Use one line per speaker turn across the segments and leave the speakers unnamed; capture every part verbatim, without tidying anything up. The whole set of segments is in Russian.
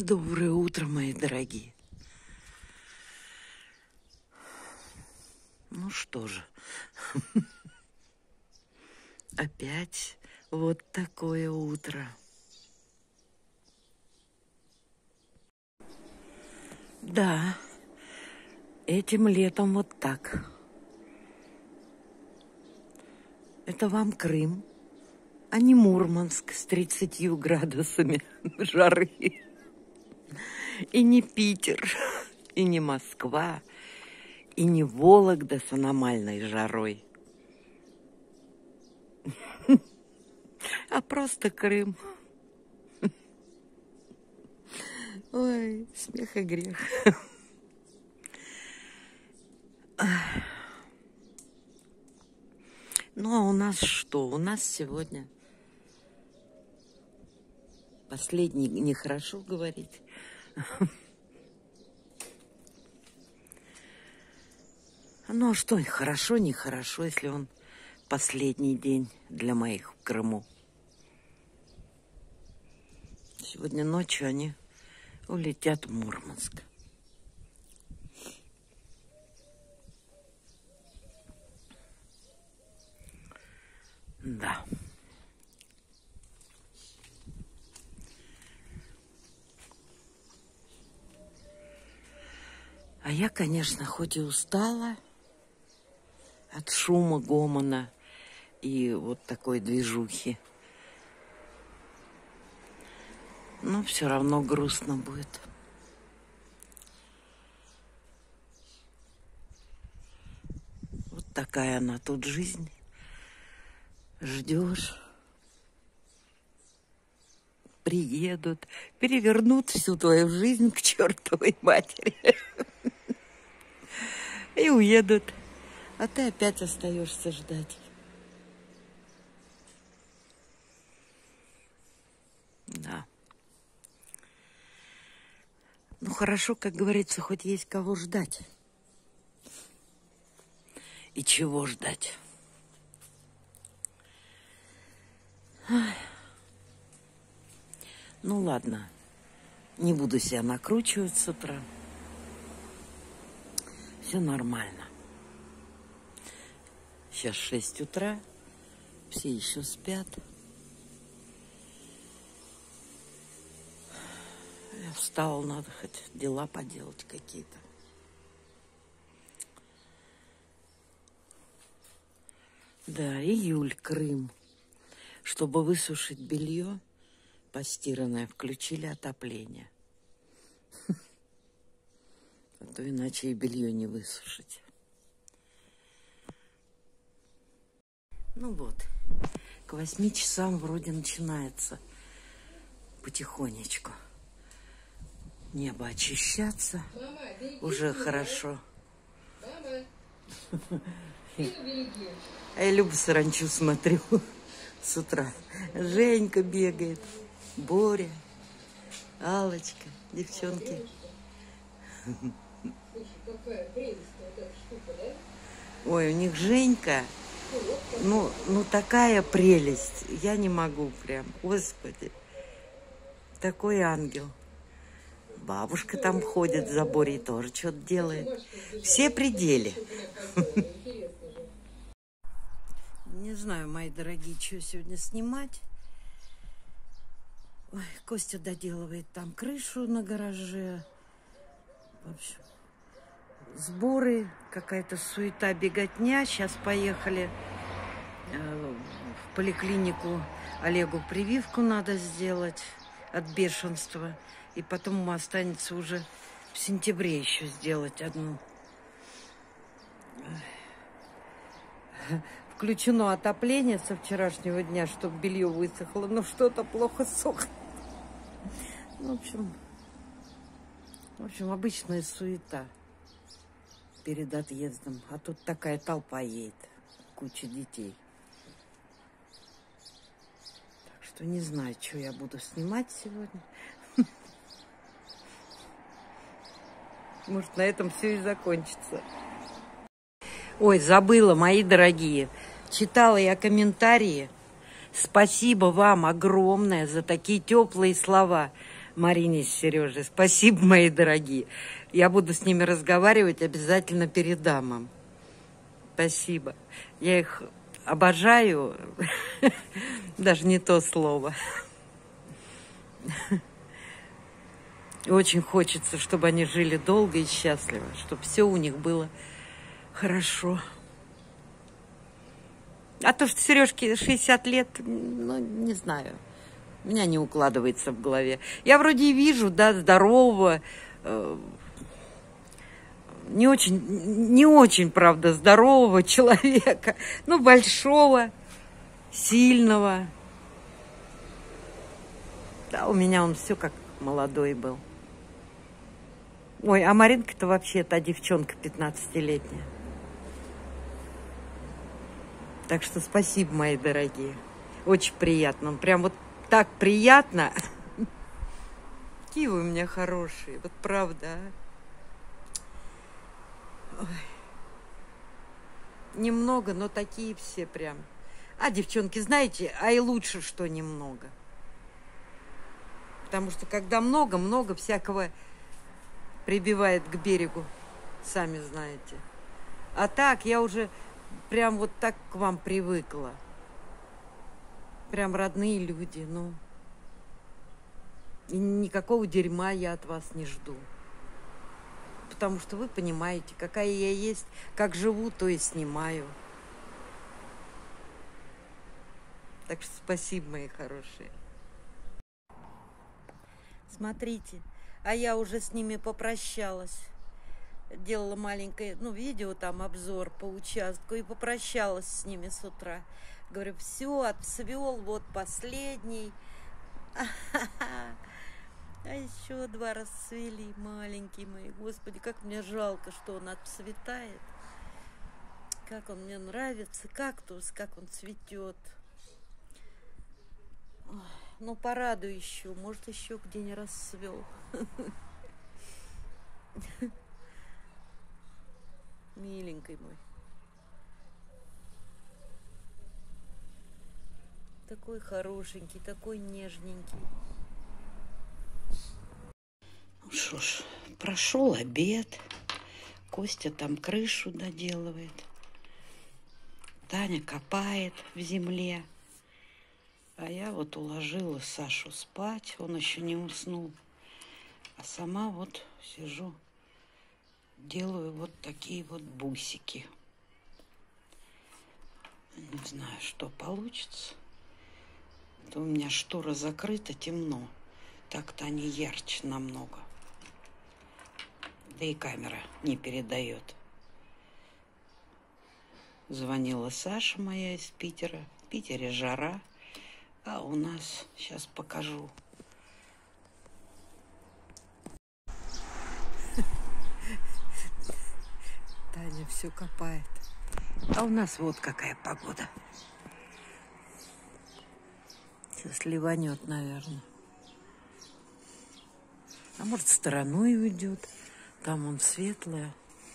Доброе утро, мои дорогие. Ну что же, опять вот такое утро. Да, этим летом вот так. Это вам Крым, а не Мурманск с тридцатью градусами жары. И не Питер, и не Москва, и не Вологда с аномальной жарой. А просто Крым. Ой, смех и грех. Ну, а у нас что? У нас сегодня последний, нехорошо говорить. Ну, а что, хорошо, нехорошо, если он последний день для моих в Крыму. Сегодня ночью они улетят в Мурманск. Да. А я, конечно, хоть и устала от шума, гомона и вот такой движухи, но все равно грустно будет. Вот такая она тут жизнь. Ждешь, приедут, перевернут всю твою жизнь к чертовой матери и уедут, а ты опять остаешься ждать. Да. Ну хорошо, как говорится, хоть есть кого ждать. И чего ждать? Ай. Ну ладно, не буду себя накручивать с утра. Все нормально. Сейчас шесть утра, все еще спят. Я встала, надо хоть дела поделать какие-то. Да, июль, Крым. Чтобы высушить белье постиранное, включили отопление. А то иначе и белье не высушить. Ну вот, к восьми часам вроде начинается потихонечку небо очищаться. Мама, уже хорошо. Мама, а я люблю саранчу смотрю с утра. Женька бегает, Боря, Аллочка, девчонки. Ой, у них Женька, ну, ну такая прелесть. Я не могу прям, господи. Такой ангел. Бабушка там ходит за Борей, тоже что-то делает. Все пределы. Не знаю, мои дорогие, что сегодня снимать. Ой, Костя доделывает там крышу на гараже. В общем, сборы, какая-то суета, беготня. Сейчас поехали э, в поликлинику. Олегу прививку надо сделать от бешенства. И потом ему останется уже в сентябре еще сделать одну. Включено отопление со вчерашнего дня, чтобы белье высохло, но что-то плохо сохнет. В общем, в общем, обычная суета перед отъездом. А тут такая толпа едет, куча детей. Так что не знаю, что я буду снимать сегодня. Может, на этом все и закончится. Ой, забыла, мои дорогие. Читала я комментарии. Спасибо вам огромное за такие теплые слова. Марине с Сережей. Спасибо, мои дорогие. Я буду с ними разговаривать, обязательно передам им. Спасибо. Я их обожаю. Даже не то слово. Очень хочется, чтобы они жили долго и счастливо, чтобы все у них было хорошо. А то, что Сережке шестьдесят лет, ну, не знаю, у меня не укладывается в голове. Я вроде и вижу, да, здорового, э, не очень, не очень, правда, здорового человека, но большого, сильного. Да, у меня он все как молодой был. Ой, а Маринка-то вообще та девчонка пятнадцатилетняя. Так что спасибо, мои дорогие. Очень приятно. Прям вот так приятно. Какие вы у меня хорошие. Вот правда, а? Ой. Немного, но такие все прям. А, девчонки, знаете, а и лучше, что немного. Потому что когда много, много всякого прибивает к берегу. Сами знаете. А так я уже... Прям вот так к вам привыкла. Прям родные люди, ну. И никакого дерьма я от вас не жду. Потому что вы понимаете, какая я есть, как живу, то и снимаю. Так что спасибо, мои хорошие. Смотрите, а я уже с ними попрощалась. Делала маленькое, ну, видео, там, обзор по участку, и попрощалась с ними с утра. Говорю, все, отцвел, вот последний. А еще два расцвели, маленькие мои. Господи, как мне жалко, что он отцветает. Как он мне нравится, кактус, как он цветет. Ну, порадую еще, может, еще где не расцвел. Миленький мой. Такой хорошенький, такой нежненький. Ну что ж, прошел обед. Костя там крышу доделывает. Таня копает в земле. А я вот уложила Сашу спать. Он еще не уснул. А сама вот сижу. Делаю вот такие вот бусики. Не знаю, что получится. Это у меня штора закрыта, темно. Так-то они ярче намного. Да и камера не передает. Звонила Саша моя из Питера. В Питере жара. А у нас, сейчас покажу. Таня все копает. А у нас вот какая погода. Сейчас ливанет, наверное. А может, стороной уйдет. Там он светлое.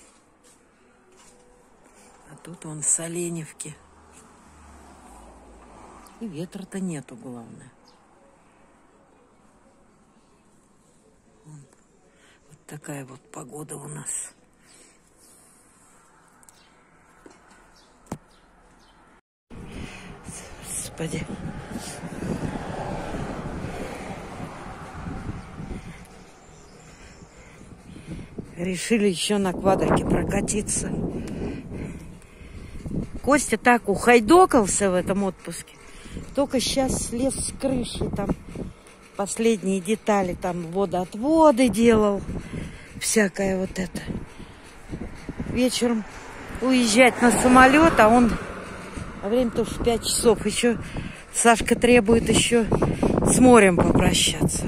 А тут он с Оленевки. И ветра-то нету, главное. Вот такая вот погода у нас. Господи. Решили еще на квадрике прокатиться. Костя так ухайдокался в этом отпуске. Только сейчас слез с крыши, там последние детали, там водоотводы делал. Всякое вот это. Вечером уезжать на самолет, а он... А время-то уж пять часов. Еще Сашка требует еще с морем попрощаться.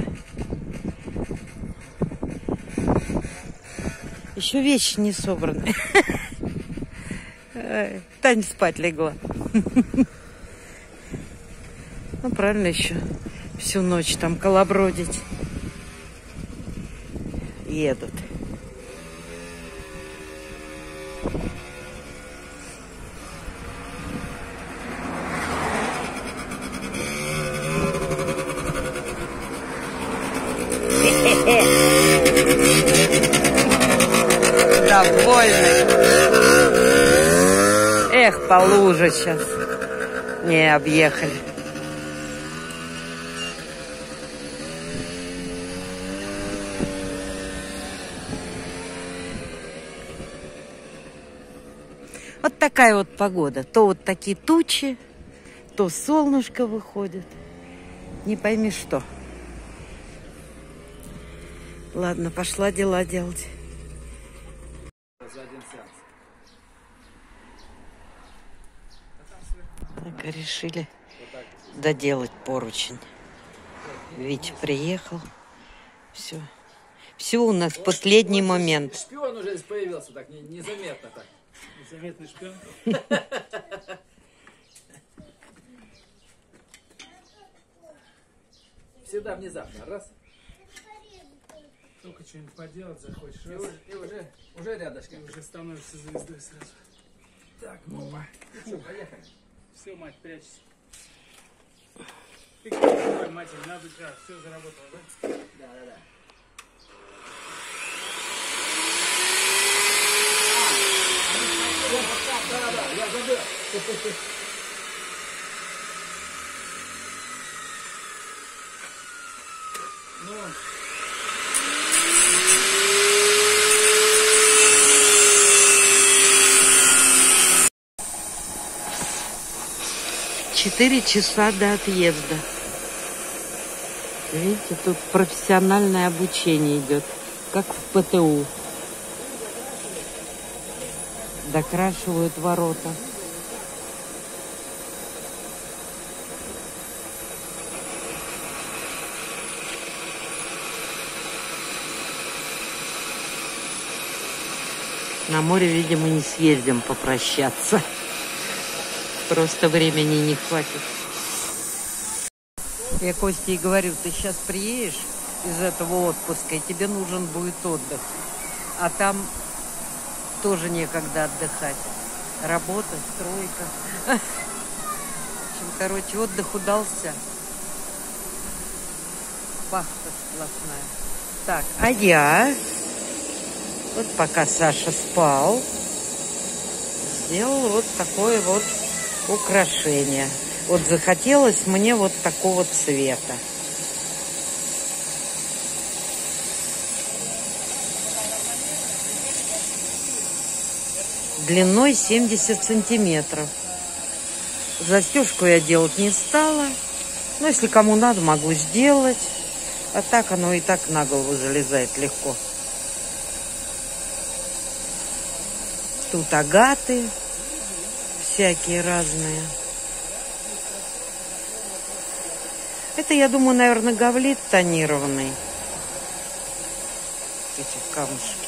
Еще вещи не собраны. Таня спать легла. Ну, правильно, еще всю ночь там колобродить. Едут. прикольный. Эх, по луже сейчас. Не, объехали. Вот такая вот погода. То вот такие тучи, то солнышко выходит. Не пойми что. Ладно, пошла дела делать. Так, решили доделать поручень. Витя приехал. Все. Все у нас в последний момент.
Шпион уже появился так незаметно так.
Незаметный шпион.
Всегда внезапно. Раз.
Только что-нибудь поделать захочешь.
И
Раз.
уже, и уже, уже рядышком.
И уже становишься звездой сразу.
Так, ну, ну что, поехали.
Все, мать, прячься. Ты какой, матери, надо, а, все заработало, да?
Да, да, да. Да, да, да, я забыл. Ну.
Четыре часа до отъезда. Видите, тут профессиональное обучение идет, как в ПТУ. Докрашивают ворота. На море, видимо, не съездим попрощаться. Просто времени не хватит. Я Косте и говорю, ты сейчас приедешь из этого отпуска, и тебе нужен будет отдых. А там тоже некогда отдыхать. Работа, стройка. В общем, короче, отдых удался. Пахта сплошная. Так, а я... Вот пока Саша спал, сделал вот такое вот украшение. Вот захотелось мне вот такого цвета. Длиной семьдесят сантиметров. Застежку я делать не стала. Но если кому надо, могу сделать. А так оно и так на голову залезает легко. Тут агаты всякие разные. Это, я думаю, наверное, гавлит тонированный. Эти камушки.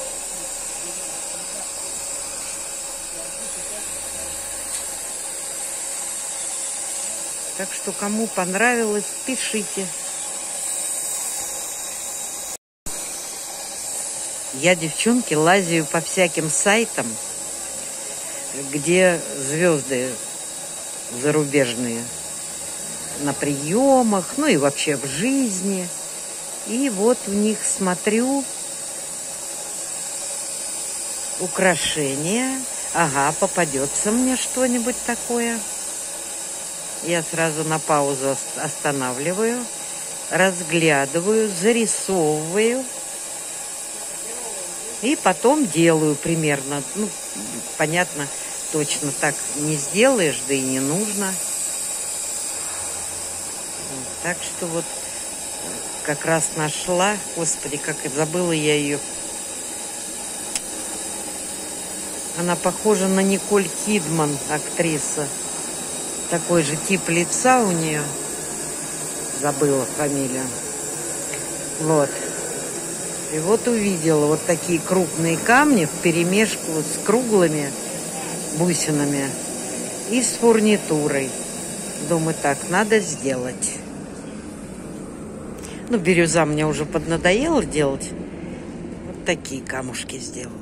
Так что, кому понравилось, пишите. Я, девчонки, лазаю по всяким сайтам, где звезды зарубежные на приемах, ну и вообще в жизни. И вот в них смотрю украшения. Ага, попадется мне что-нибудь такое. Я сразу на паузу останавливаю, разглядываю, зарисовываю. И потом делаю примерно. Ну, понятно, точно так не сделаешь, да и не нужно. Так что вот как раз нашла. Господи, как и забыла я ее. Она похожа на Николь Кидман, актриса. Такой же тип лица у нее. Забыла фамилию. Вот. И вот увидела вот такие крупные камни вперемешку с круглыми бусинами и с фурнитурой. Думаю, так, надо сделать. Ну, бирюза мне уже поднадоело делать. Вот такие камушки сделала.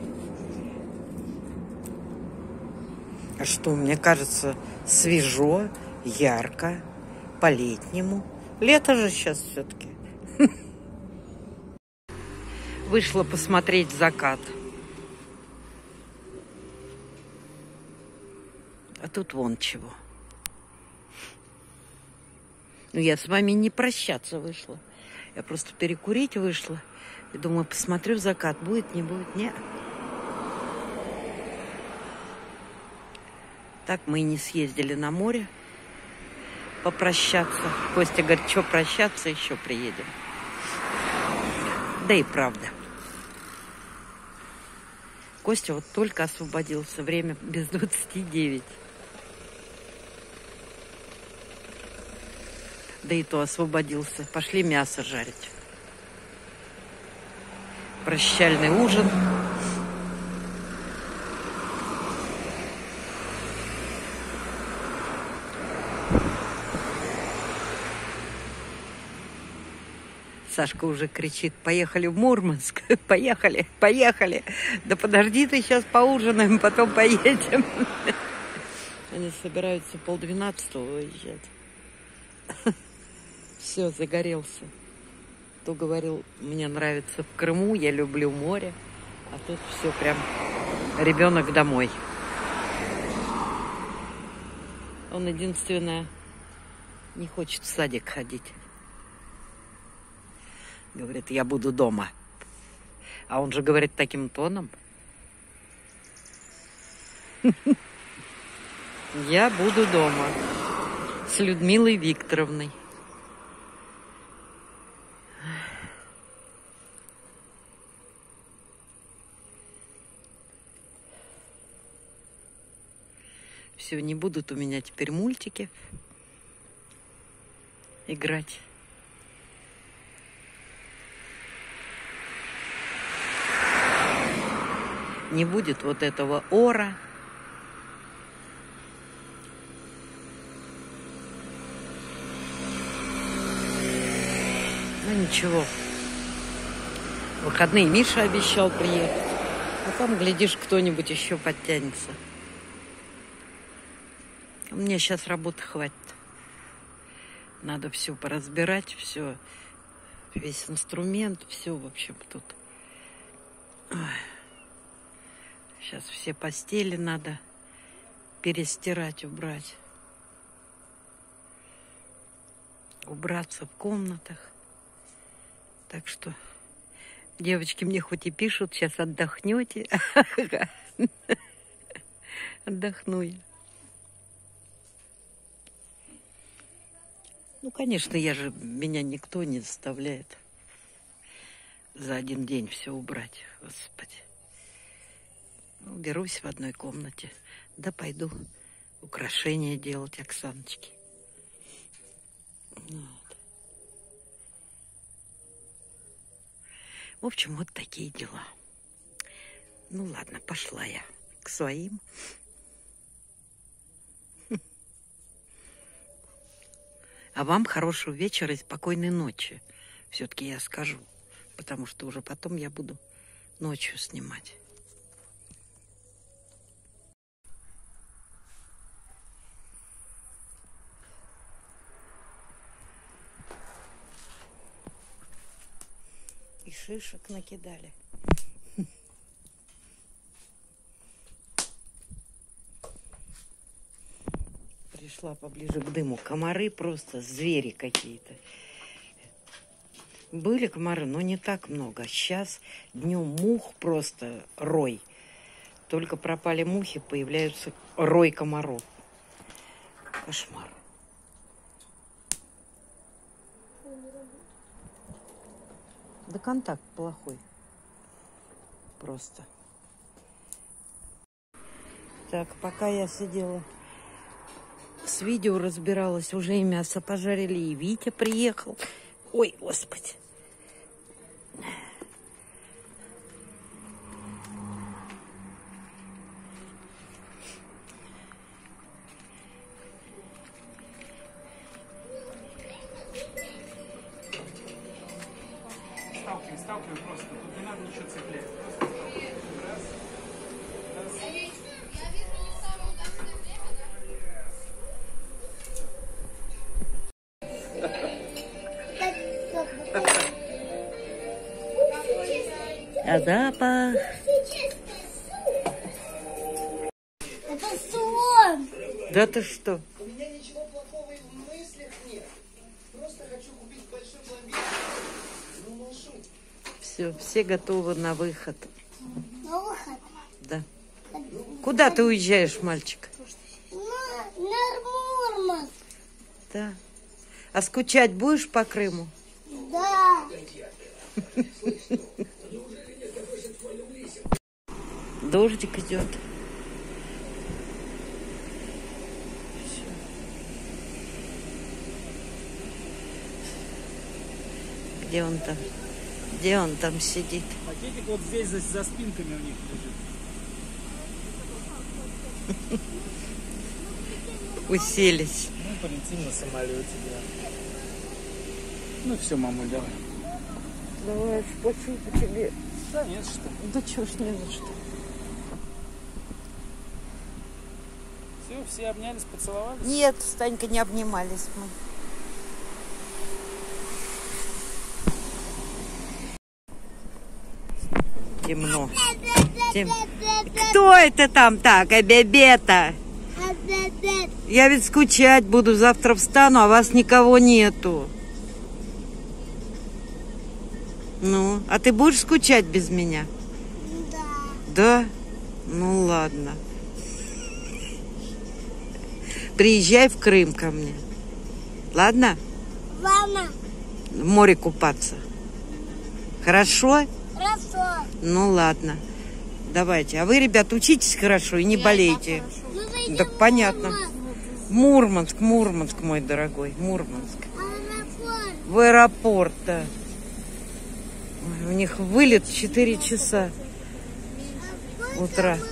А что, мне кажется, свежо, ярко, по-летнему. Лето же сейчас все-таки. Вышла посмотреть закат. А тут вон чего. Ну, я с вами не прощаться вышла. Я просто перекурить вышла. И думаю, посмотрю закат. Будет, не будет, нет. Так мы и не съездили на море попрощаться. Костя говорит, что прощаться, еще приедем. Да и правда. Костя вот только освободился. Время без двадцати девяти. Да и то освободился. Пошли мясо жарить. Прощальный ужин. Сашка уже кричит, поехали в Мурманск, поехали, поехали. Да подожди ты, сейчас поужинаем, потом поедем. Они собираются полдвенадцатого выезжать. Все, загорелся. То говорил, мне нравится в Крыму, я люблю море. А тут все прям ребенок домой. Он единственное не хочет в садик ходить. Говорит, я буду дома. А он же говорит таким тоном. Я буду дома с Людмилой Викторовной. Все, не будут у меня теперь мультики играть. Не будет вот этого ора. Ну ничего. В выходные Миша обещал приехать. А там, глядишь, кто-нибудь еще подтянется. У меня сейчас работы хватит. Надо все поразбирать, все, весь инструмент, все, в общем, тут. Ой. Сейчас все постели надо перестирать, убрать. Убраться в комнатах. Так что, девочки мне хоть и пишут, сейчас отдохнете. Отдохну я. Ну, конечно, я же, меня никто не заставляет за один день все убрать. Господи. Уберусь в одной комнате. Да пойду украшения делать Оксаночке. Вот. В общем, вот такие дела. Ну ладно, пошла я к своим. А вам хорошего вечера и спокойной ночи. Все-таки я скажу. Потому что уже потом я буду ночью снимать. И шишек накидали. Пришла поближе к дыму. Комары просто звери какие-то. Были комары, но не так много. Сейчас днем мух просто рой. Только пропали мухи, появляются рой комаров. Кошмар. Да контакт плохой. Просто. Так, пока я сидела с видео разбиралась, уже и мясо пожарили, и Витя приехал. Ой, Господи.
Сталкивай, сталкивай просто. Тут не надо ничего цеплять. Просто сталкивай. Раз. Раз.
А запах.
Это слон.
Да ты что?
У меня ничего плохого и в мыслях нет. Просто хочу купить большой пломбир. Ну, малышу.
Все, все готовы на выход.
На выход.
Да. Куда ты уезжаешь, мальчик?
На, на Мурманск.
Да. А скучать будешь по Крыму?
Да.
Дождик идет. Где он там? Где он там сидит?
Пакетик вот здесь за, за спинками у них лежит.
Уселись.
Ну, полетим на самолете, да. Ну все, мамуль, давай.
Давай, спасибо тебе.
Да нет, что.
Да чё ж не за что.
Все, все обнялись, поцеловались.
Нет, с Танькой не обнимались мы. Темно. Тем... Кто это там так, обебета? Я ведь скучать буду, завтра встану, а вас никого нету. Ну, а ты будешь скучать без меня?
Да.
Да? Ну ладно. Приезжай в Крым ко мне. Ладно?
Мама.
В море купаться. Хорошо?
Хорошо.
Ну ладно. Давайте. А вы, ребят, учитесь хорошо и не болейте.
Мы пойдем
Так понятно.
в
Мурманск, Мурманск, мой дорогой. Мурманск.
аэропорт.
В аэропорт, да. Ой, у них вылет в четыре часа утра.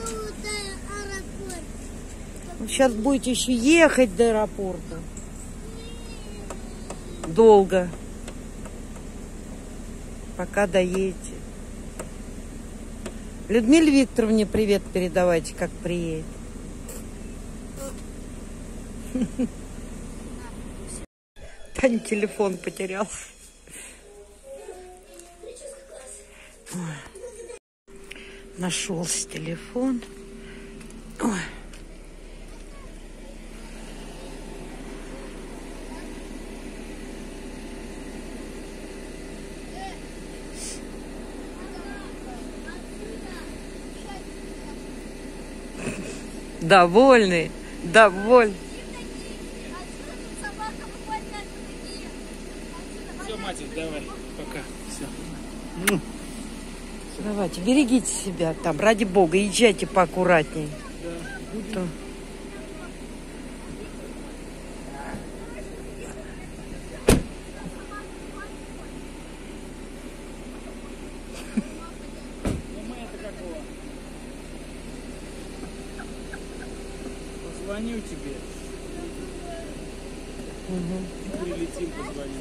Ну, сейчас будете еще ехать до аэропорта. Долго. Пока доедете. Людмиле Викторовне привет передавайте, как приедет. Таня телефон потерял. Ой. Нашелся телефон. Ой. Довольный, довольный.
Все, Матик, давай, пока. Все.
Давайте, берегите себя там, ради бога, езжайте поаккуратней.
Да.
То.
Ну мы это какого? Позвоню тебе. Угу. Прилетим, позвоню.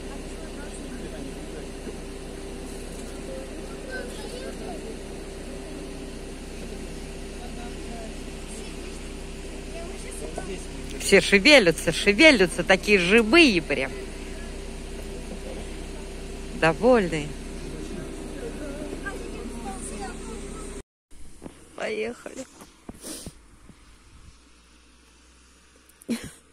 Все шевелятся, шевелятся, такие живые прям. Довольные. Поехали.